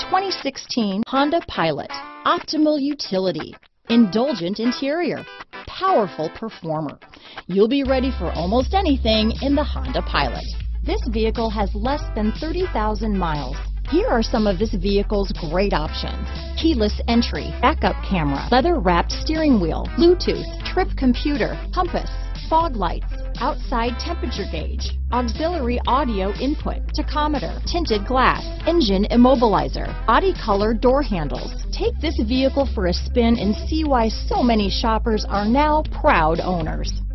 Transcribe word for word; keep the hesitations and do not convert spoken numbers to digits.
twenty sixteen Honda Pilot. Optimal utility, indulgent interior, powerful performer. You'll be ready for almost anything in the Honda Pilot. This vehicle has less than thirty thousand miles. Here are some of this vehicle's great options: keyless entry, backup camera, leather-wrapped steering wheel, Bluetooth, trip computer, compass, fog lights, outside temperature gauge, auxiliary audio input, tachometer, tinted glass, engine immobilizer, body color door handles. Take this vehicle for a spin and see why so many shoppers are now proud owners.